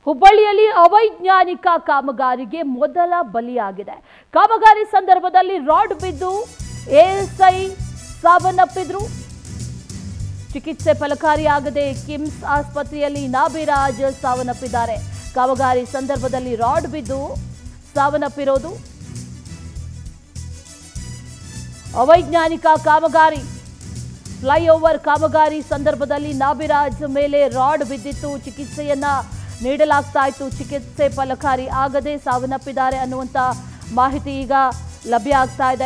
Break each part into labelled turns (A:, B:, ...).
A: ಹುಬ್ಬಳ್ಳಿಯಲ್ಲಿ ಅವೈಜ್ಞಾನಿಕ ಕಾಮಗಾರಿಗೆ ಮೊದಲ ಬಲಿಯಾಗಿದೆ. ಕಾಮಗಾರಿ ಸಂದರ್ಭದಲ್ಲಿ ರಾಡ್ ಬಿದ್ದು ಎಎಸ್ಐ ಸಾವನ್ನಪ್ಪಿದ್ರು. ಚಿಕಿತ್ಸೆ ಫಲಕಾರಿಯಾಗದೆ ಕಿಮ್ಸ್ ಆಸ್ಪತ್ರೆಯಲ್ಲಿ ನಾಭಿರಾಜ್ ಸಾವನ್ನಪ್ಪಿದ್ದಾರೆ. ಕಾಮಗಾರಿ ಸಂದರ್ಭದಲ್ಲಿ ರಾಡ್ ಬಿದ್ದು ಸಾವನ್ನಪ್ಪಿರೋದು. ಅವೈಜ್ಞಾನಿಕ ಕಾಮಗಾರಿ ಫ್ಲೈಓವರ್ ಕಾಮಗಾರಿ ಸಂದರ್ಭದಲ್ಲಿ ನಾಭಿರಾಜ್ ಮೇಲೆ ರಾಡ್ ಬಿದ್ದಿತ್ತು. ಚಿಕಿತ್ಸೆಯನ್ನ ನೀಡಲಾಗ್ತಾ ಇತ್ತು. ಚಿಕಿತ್ಸೆ ಫಲಕಾರಿ ಆಗದೆ ಸಾವನ್ನಪ್ಪಿದ್ದಾರೆ ಅನ್ನುವಂತ ಮಾಹಿತಿ ಈಗ ಲಭ್ಯ ಆಗ್ತಾ ಇದೆ.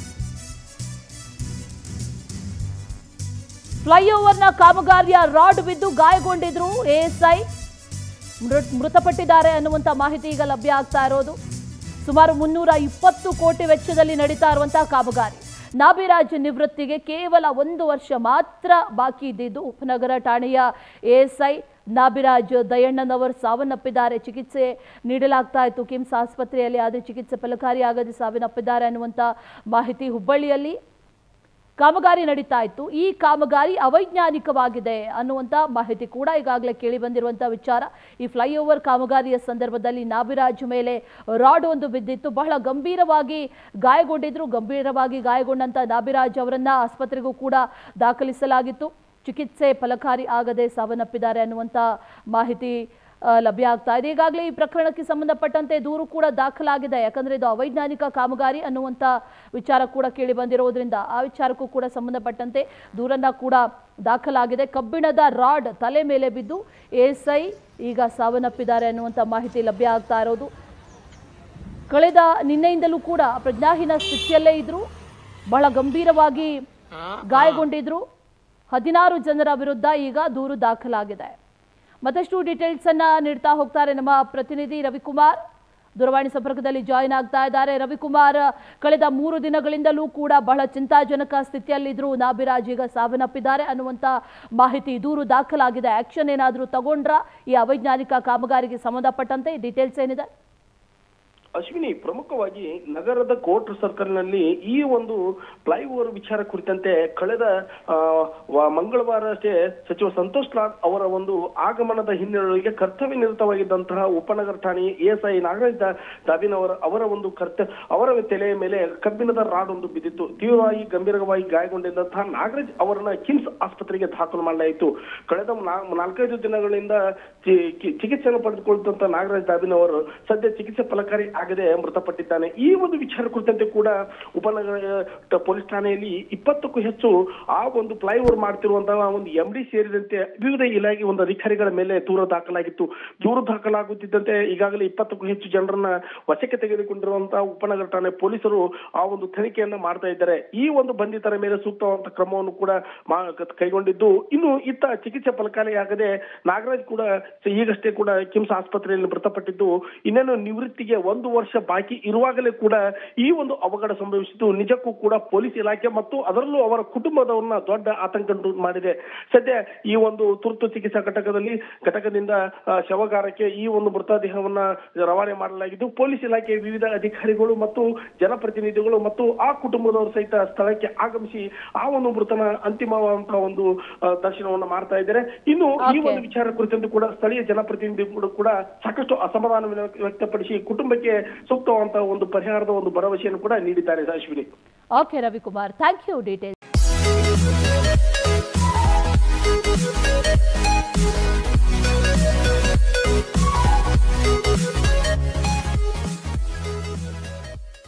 A: ಫ್ಲೈಓವರ್ನ ಕಾಮಗಾರಿಯ ರಾಡ್ ಬಿದ್ದು ಗಾಯಗೊಂಡಿದ್ರು ಎಎಸ್ಐ, ಮೃತಪಟ್ಟಿದ್ದಾರೆ ಅನ್ನುವಂತ ಮಾಹಿತಿ ಈಗ ಲಭ್ಯ ಆಗ್ತಾ ಇರೋದು. ಸುಮಾರು 320 ಕೋಟಿ ವೆಚ್ಚದಲ್ಲಿ ನಡೀತಾ ಇರುವಂತಹ ಕಾಮಗಾರಿ. ನಾಭಿರಾಜ್ ನಿವೃತ್ತಿಗೆ ಕೇವಲ 1 ವರ್ಷ ಮಾತ್ರ ಬಾಕಿ ಇದ್ದಿದ್ದು. ಉಪನಗರ ಠಾಣೆಯ ಎಎಸ್ಐ ನಾಭಿರಾಜ್ ದಯಣ್ಣನವರು ಸಾವನ್ನಪ್ಪಿದ್ದಾರೆ. ಚಿಕಿತ್ಸೆ ನೀಡಲಾಗ್ತಾ ಇತ್ತು ಕಿಮ್ಸ್ ಆಸ್ಪತ್ರೆಯಲ್ಲಿ, ಆದರೆ ಚಿಕಿತ್ಸೆ ಫಲಕಾರಿಯಾಗದೆ ಸಾವನ್ನಪ್ಪಿದ್ದಾರೆ ಅನ್ನುವಂಥ ಮಾಹಿತಿ. ಹುಬ್ಬಳ್ಳಿಯಲ್ಲಿ ಕಾಮಗಾರಿ ನಡೀತಾ ಇತ್ತು. ಈ ಕಾಮಗಾರಿ ಅವೈಜ್ಞಾನಿಕವಾಗಿದೆ ಅನ್ನುವಂಥ ಮಾಹಿತಿ ಕೂಡ ಈಗಾಗಲೇ ಕೇಳಿ ಬಂದಿರುವಂಥ ವಿಚಾರ. ಈ ಫ್ಲೈಓವರ್ ಕಾಮಗಾರಿಯ ಸಂದರ್ಭದಲ್ಲಿ ನಾಭಿರಾಜ್ ಮೇಲೆ ರಾಡ್ ಒಂದು ಬಿದ್ದಿತ್ತು. ಬಹಳ ಗಂಭೀರವಾಗಿ ಗಾಯಗೊಂಡಿದ್ರು. ಗಂಭೀರವಾಗಿ ಗಾಯಗೊಂಡಂಥ ನಾಭಿರಾಜ್ ಅವರನ್ನ ಆಸ್ಪತ್ರೆಗೂ ಕೂಡ ದಾಖಲಿಸಲಾಗಿತ್ತು. ಚಿಕಿತ್ಸೆ ಫಲಕಾರಿ ಆಗದೆ ಸಾವನ್ನಪ್ಪಿದ್ದಾರೆ ಅನ್ನುವಂಥ ಮಾಹಿತಿ ಲಭ್ಯ ಆಗ್ತಾ ಇದೆ. ಈಗಾಗಲೇ ಈ ಪ್ರಕರಣಕ್ಕೆ ಸಂಬಂಧಪಟ್ಟಂತೆ ದೂರು ಕೂಡ ದಾಖಲಾಗಿದೆ. ಯಾಕಂದ್ರೆ ಇದು ಅವೈಜ್ಞಾನಿಕ ಕಾಮಗಾರಿ ಅನ್ನುವಂಥ ವಿಚಾರ ಕೂಡ ಕೇಳಿ ಬಂದಿರೋದ್ರಿಂದ ಆ ವಿಚಾರಕ್ಕೂ ಕೂಡ ಸಂಬಂಧಪಟ್ಟಂತೆ ದೂರನ್ನ ಕೂಡ ದಾಖಲಾಗಿದೆ. ಕಬ್ಬಿಣದ ರಾಡ್ ತಲೆ ಮೇಲೆ ಬಿದ್ದು ಎಎಸ್ಐ ಈಗ ಸಾವನ್ನಪ್ಪಿದ್ದಾರೆ ಅನ್ನುವಂಥ ಮಾಹಿತಿ ಲಭ್ಯ ಆಗ್ತಾ ಇರೋದು. ಕಳೆದ ನಿನ್ನೆಯಿಂದಲೂ ಕೂಡ ಪ್ರಜ್ಞಾಹೀನ ಸ್ಥಿತಿಯಲ್ಲೇ ಇದ್ರು. ಬಹಳ ಗಂಭೀರವಾಗಿ ಗಾಯಗೊಂಡಿದ್ರು. 16 ಜನರ ವಿರುದ್ಧ ಈಗ ದೂರು ದಾಖಲಾಗಿದೆ. ಮತ್ತಷ್ಟು ಡೀಟೇಲ್ಸ್ ಅನ್ನ ನೀಡ್ತಾ ಹೋಗ್ತಾರೆ ನಮ್ಮ ಪ್ರತಿನಿಧಿ ರವಿಕುಮಾರ್. ದೂರವಾಣಿ ಸಂಪರ್ಕದಲ್ಲಿ ಜಾಯಿನ್ ಆಗ್ತಾ ಇದ್ದಾರೆ. ರವಿಕುಮಾರ್, ಕಳೆದ 3 ದಿನಗಳಿಂದಲೂ ಕೂಡ ಬಹಳ ಚಿಂತಾಜನಕ ಸ್ಥಿತಿಯಲ್ಲಿದ್ರು ನಾಭಿರಾಜ್, ಈಗ ಸಾವನ್ನಪ್ಪಿದ್ದಾರೆ ಅನ್ನುವಂಥ ಮಾಹಿತಿ. ದೂರು ದಾಖಲಾಗಿದೆ. ಆಕ್ಷನ್ ಏನಾದರೂ ತಗೊಂಡ್ರಾ ಈ ಅವೈಜ್ಞಾನಿಕ ಕಾಮಗಾರಿಗೆ ಸಂಬಂಧಪಟ್ಟಂತೆ? ಡೀಟೇಲ್ಸ್ ಏನಿದೆ?
B: ಅಶ್ವಿನಿ, ಪ್ರಮುಖವಾಗಿ ನಗರದ ಕೋರ್ಟ್ ಸರ್ಕಲ್ನಲ್ಲಿ ಈ ಒಂದು ಫ್ಲೈಓವರ್ ವಿಚಾರ ಕುರಿತಂತೆ ಕಳೆದ ಮಂಗಳವಾರ ಅಷ್ಟೇ ಸಚಿವ ಸಂತೋಷ್ ಲಾಡ್ ಅವರ ಒಂದು ಆಗಮನದ ಹಿನ್ನೆಲೆಯಲ್ಲಿ ಕರ್ತವ್ಯ ನಿರತವಾಗಿದ್ದಂತಹ ಉಪನಗರ ಠಾಣೆ ಎಎಸ್ಐ ನಾಗರಾಜ್ ದಾಬಿನ್ ಅವರ ಒಂದು ಅವರ ತಲೆಯ ಮೇಲೆ ಕಬ್ಬಿಣದ ರಾಡ್ ಒಂದು ಬಿದ್ದಿತ್ತು. ತೀವ್ರವಾಗಿ ಗಂಭೀರವಾಗಿ ಗಾಯಗೊಂಡಿದ್ದಂತಹ ನಾಗರಾಜ್ ಅವರನ್ನ ಕಿಮ್ಸ್ ಆಸ್ಪತ್ರೆಗೆ ದಾಖಲು ಮಾಡಲಾಯಿತು. ಕಳೆದ 4-5 ದಿನಗಳಿಂದ ಚಿಕಿತ್ಸೆಯನ್ನು ಪಡೆದುಕೊಳ್ಳುವಂತಹ ನಾಗರಾಜ್ ದಾಬಿನ್ ಅವರು ಸದ್ಯ ಚಿಕಿತ್ಸೆ ಫಲಕಾರಿ ಆಗದೆ ಮೃತಪಟ್ಟಿದ್ದಾನೆ. ಈ ಒಂದು ವಿಚಾರ ಕುರಿತಂತೆ ಕೂಡ ಉಪನಗರ ಪೊಲೀಸ್ ಠಾಣೆಯಲ್ಲಿ 20ಕ್ಕೂ ಹೆಚ್ಚು ಆ ಒಂದು ಫ್ಲೈಓವರ್ ಮಾಡ್ತಿರುವಂತಹ ಒಂದು ಎಂಡಿ ಸೇರಿದಂತೆ ವಿವಿಧ ಇಲಾಖೆ ಒಂದು ಅಧಿಕಾರಿಗಳ ಮೇಲೆ ದೂರು ದಾಖಲಾಗಿತ್ತು. ದೂರು ದಾಖಲಾಗುತ್ತಿದ್ದಂತೆ ಈಗಾಗಲೇ 20ಕ್ಕೂ ಹೆಚ್ಚು ಜನರನ್ನ ವಶಕ್ಕೆ ತೆಗೆದುಕೊಂಡಿರುವಂತಹ ಉಪನಗರ ಠಾಣೆ ಪೊಲೀಸರು ಆ ಒಂದು ತನಿಖೆಯನ್ನ ಮಾಡ್ತಾ ಇದ್ದಾರೆ. ಈ ಒಂದು ಬಂಧಿತರ ಮೇಲೆ ಸೂಕ್ತವಾದಂತಹ ಕ್ರಮವನ್ನು ಕೂಡ ಕೈಗೊಂಡಿದ್ದು, ಇನ್ನು ಇತ್ತ ಚಿಕಿತ್ಸೆ ಫಲಕಾರಿಯಾಗದೆ ನಾಗರಾಜ್ ಕೂಡ ಈಗಷ್ಟೇ ಕೂಡ ಕಿಮ್ಸ್ ಆಸ್ಪತ್ರೆಯಲ್ಲಿ ಮೃತಪಟ್ಟಿದ್ದು. ಇನ್ನೇನು ನಿವೃತ್ತಿಗೆ 1 ವರ್ಷ ಬಾಕಿ ಇರುವಾಗಲೇ ಕೂಡ ಈ ಒಂದು ಅವಘಡ ಸಂಭವಿಸಿದ್ದು ನಿಜಕ್ಕೂ ಕೂಡ ಪೊಲೀಸ್ ಇಲಾಖೆ ಮತ್ತು ಅದರಲ್ಲೂ ಅವರ ಕುಟುಂಬದವರನ್ನ ದೊಡ್ಡ ಆತಂಕ ಮಾಡಿದೆ. ಸದ್ಯ ಈ ಒಂದು ತುರ್ತು ಚಿಕಿತ್ಸಾ ಘಟಕದಿಂದ ಶವಗಾರಕ್ಕೆ ಈ ಒಂದು ಮೃತದೇಹವನ್ನ ರವಾನೆ ಮಾಡಲಾಗಿದ್ದು, ಪೊಲೀಸ್ ಇಲಾಖೆ ವಿವಿಧ ಅಧಿಕಾರಿಗಳು ಮತ್ತು ಜನಪ್ರತಿನಿಧಿಗಳು ಮತ್ತು ಆ ಕುಟುಂಬದವರು ಸಹಿತ ಸ್ಥಳಕ್ಕೆ ಆಗಮಿಸಿ ಆ ಒಂದು ಮೃತನ ಅಂತಿಮವಾದಂತಹ ಒಂದು ದರ್ಶನವನ್ನ ಮಾಡ್ತಾ ಇದ್ದಾರೆ. ಇನ್ನು ಈ ಒಂದು ವಿಚಾರ ಕುರಿತಂತೆ ಕೂಡ ಸ್ಥಳೀಯ ಜನಪ್ರತಿನಿಧಿಗಳು ಕೂಡ ಸಾಕಷ್ಟು ಅಸಮಾಧಾನ ವ್ಯಕ್ತಪಡಿಸಿ ಕುಟುಂಬಕ್ಕೆ ಸೂಕ್ತವಾದಂತಹ ಒಂದು ಪರಿಹಾರದ ಒಂದು ಭರವಸೆಯನ್ನು ಕೂಡ ನೀಡಿದ್ದಾರೆ. Ashwini.
A: Okay Ravikumar, thank you. Details